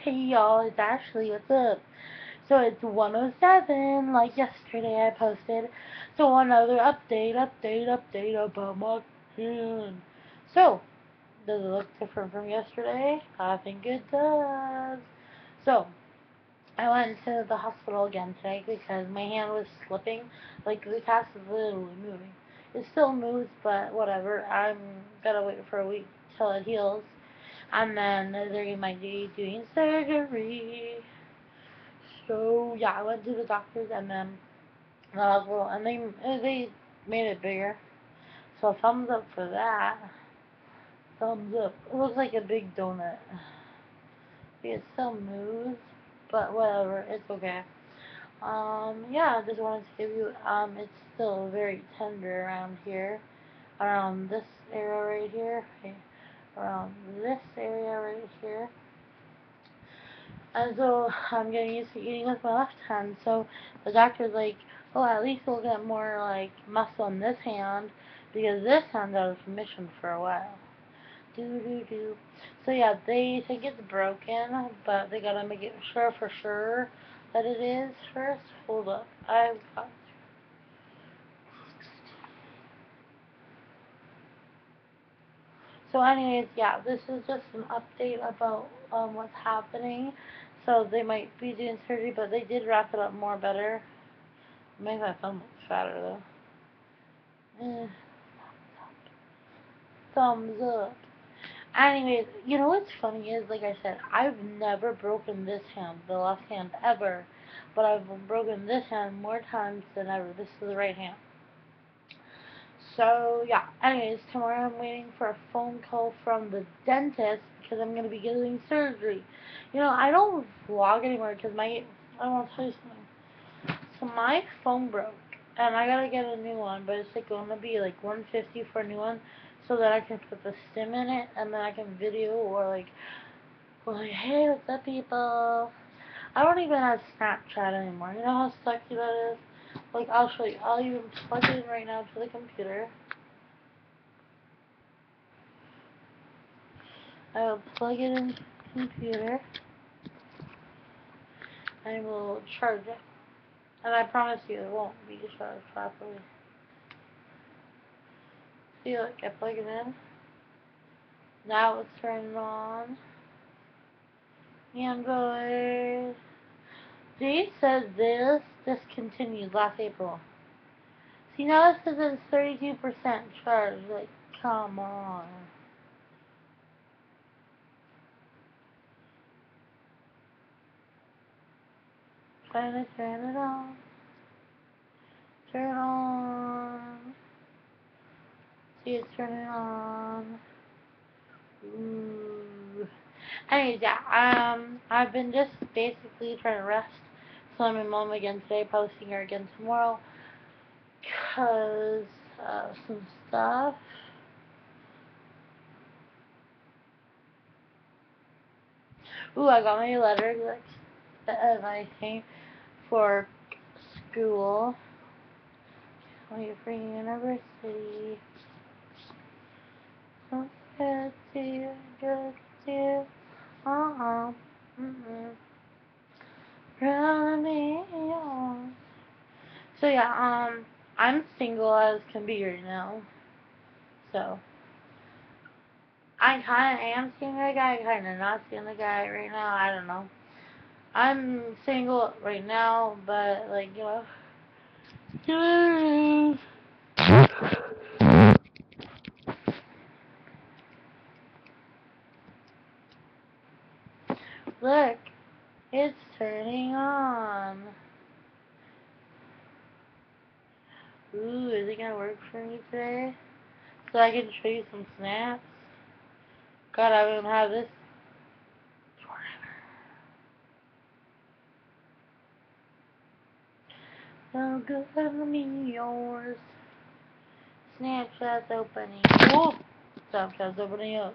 Hey y'all, it's Ashley, what's up? So it's 107, like yesterday I posted. So another update about my hand. So, does it look different from yesterday? I think it does. So, I went to the hospital again today because my hand was slipping. Like, the cast is literally moving. It still moves, but whatever. I'm gonna wait for a week till it heals. And then they might be doing surgery. So yeah, I went to the doctors and then the hospital, and they made it bigger. So thumbs up for that. Thumbs up. It looks like a big donut. It still moves, but whatever, it's okay. Yeah, I just wanted to give you. It's still very tender around here, around this area right here, okay, around this area right here. And so I'm getting used to eating with my left hand. So the doctor's like, oh, at least we'll get more like muscle in this hand because this hand's out of commission for a while. Do do do. So yeah, they think it's broken, but they gotta make it sure for sure that it is first. Hold up, I've got. So anyways, yeah, this is just an update about what's happening. So they might be doing surgery, but they did wrap it up more better. Make my thumb look fatter though. Thumbs up. Anyways, you know what's funny is, like I said, I've never broken this hand, the left hand, ever. But I've broken this hand more times than ever. This is the right hand. So, yeah. Anyways, tomorrow I'm waiting for a phone call from the dentist because I'm going to be getting surgery. You know, I don't vlog anymore because I want to tell you something. So my phone broke, and I gotta get a new one, but it's like gonna be like 150 for a new one, so that I can put the SIM in it, and then I can video or like, hey, what's up, people? I don't even have Snapchat anymore. You know how sucky that is? Like, I'll show you. I'll even plug it in right now to the computer. I will plug it in to the computer, and I will charge it. And I promise you, it won't be charged properly. See, look, I plug it in. Now it's turned on. And boys. They said this discontinued last April. See, now it says it's 32% charge. Like, come on. Trying to turn it on. Turn on. See, it's turning on. Ooh. Anyways, yeah, I've been just basically trying to rest. Filming my mom again today, posting her again tomorrow. Cause, some stuff. Ooh, I got my letter, like, I think, for school. Wait for university. Good to, good to, uh-uh, mm-mm. Run me on. So yeah, I'm single as can be right now. So, I kinda am seeing a guy, kinda not seeing a guy right now, I don't know. I'm single right now, but, like, look, it's turning on. Ooh, is it gonna work for me today? So I can show you some snaps? God, I won't have this forever. So good to me, yours. Snapchat's opening. Ooh! Snapchat's opening up.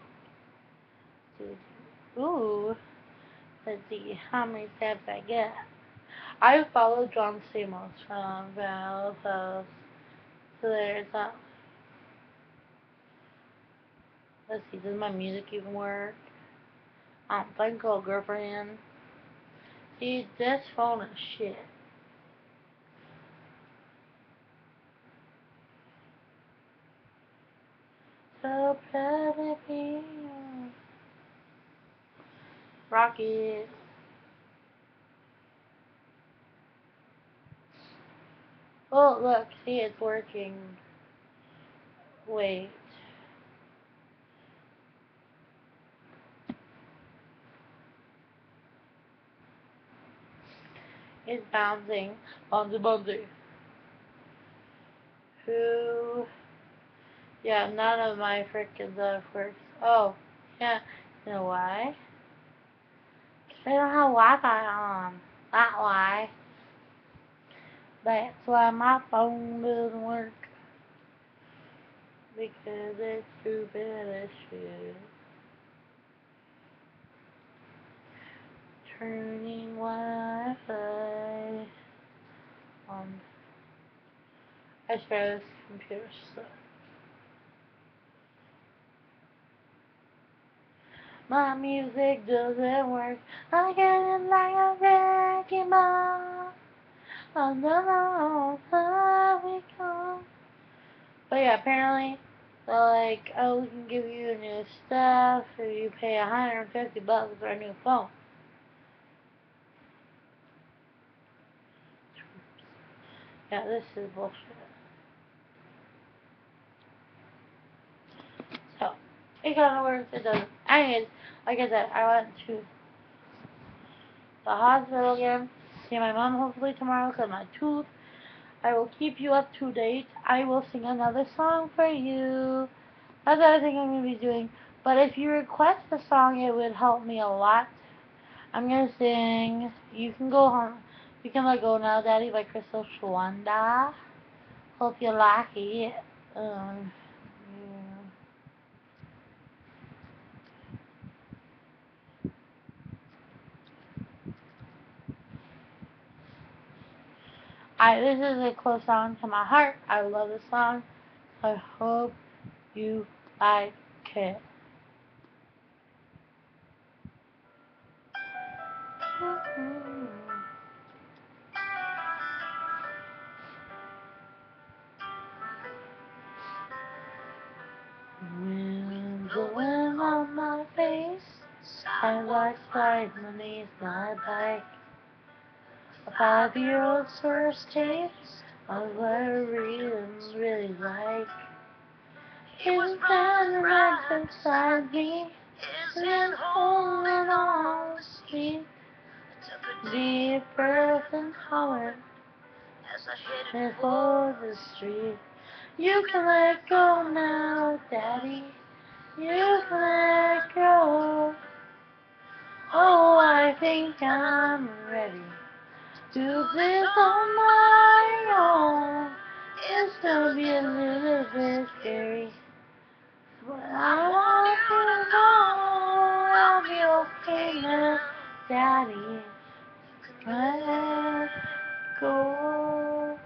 Ooh. Let's see how many snaps I get. I follow John Stamos from Val's House. So there's that. Let's see, does my music even work? I don't think so, girlfriend. See, this phone is shit. So proud of you. Rocket. Oh, look, see, it's working. Wait. It's bouncing on the buzzer. Who? Yeah, none of my frickin' stuff works. Oh, yeah. You know why? 'Cause I don't have Wi-Fi on. That's why. That's why my phone doesn't work. Because it's stupid as shit. Turning Wi-Fi on. I swear this computer sucks. My music doesn't work. I get it like a wrecking ball. I don't know how we go. But yeah, apparently, they're like, oh, we can give you new stuff if you pay $150 for a new phone. Yeah, this is bullshit. So, it kind of works, it doesn't. Anyways, like I said, I went to the hospital again. See my mom hopefully tomorrow because my tooth. I will keep you up to date. I will sing another song for you. That's what I think I'm going to be doing. But if you request a song, it would help me a lot. I'm going to sing You Can Go Home. You Can Let Go Now, Daddy by Crystal Shwanda. Hope you like it. Yeah. This is a close song to my heart. I love this song. I hope you like it. Wind blowing on my face, sidewalks slide beneath my bike. A 5-year-old's first taste of what reason's really like. He was bound right beside me, isn't holding on the street. Took a deep breath and hollered as I hit for the street. You can let go now, Daddy. You can let go. Oh, I think I'm ready to do this on my own. It's gonna be a little bit scary, but I want you to know I'll be okay now, Daddy. Let go.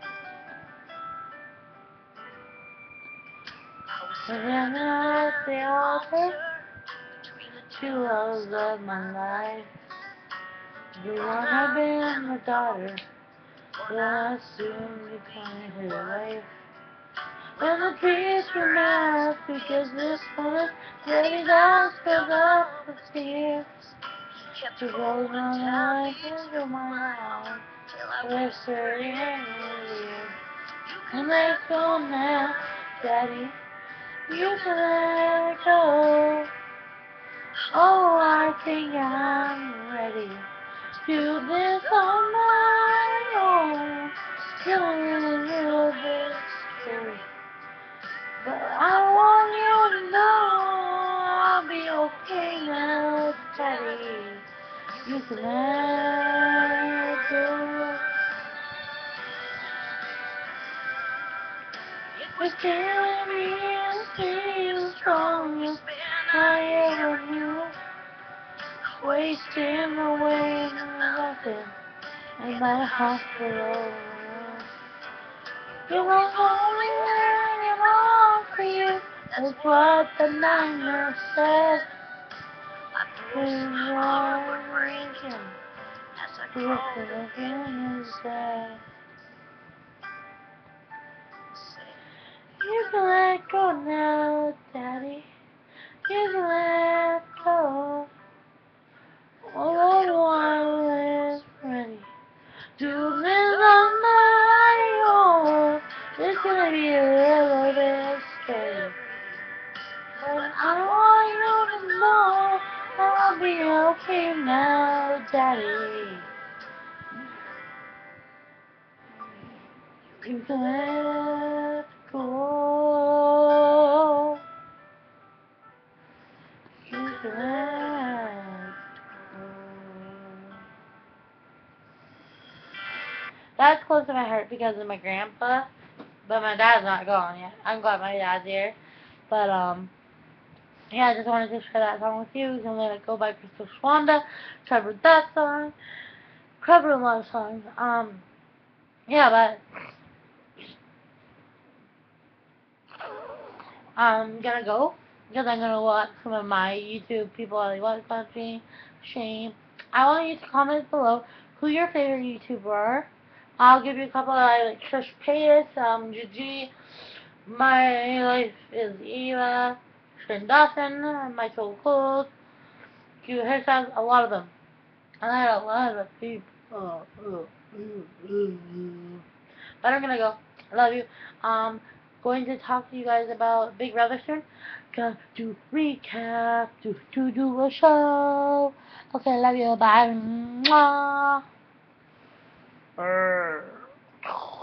Surrender at the altar, two loves of my life. The one I've been the daughter, will I soon become his wife. When the trees were mad, because this one Daddy's eyes filled up with tears. She rolled on like into my arms, whispering in his ear. And let go now, Daddy, you can let go. Oh, I think I'm ready to do this on my own. Still a little bit scary, but I want you to know I'll be okay now, Daddy. You can let go. It's killing me and feel strongest I ever knew. Wasting away nothing in my hospital. You were only hanging on for you. That's what the nightmare said. You can let go now, Daddy. You can let go. Oh, I was ready to live on my own. It's gonna be a little bit scary, but I want you to know I'll be okay now, Daddy. You can let go. You can let go. That's close to my heart because of my grandpa, but my dad's not gone yet. I'm glad my dad's here. But, yeah, I just wanted to share that song with you. You can let it go by Crystal Schwanda. Covered that song. Covered a lot of songs. Yeah, but I'm gonna go because I'm gonna watch some of my YouTube people I like watching. Shame. I want you to comment below who your favorite YouTuber are. I'll give you a couple. I like Trish Paytas, Gigi. My Life is Eva, Shane Dawson, My Soul Clothes, Cute Hairstyles, a lot of them. I like a lot of people. But I'm gonna go. I love you. Going to talk to you guys about Big Brother soon. Got to recap, do a show. Okay, love you. Bye. Mwah.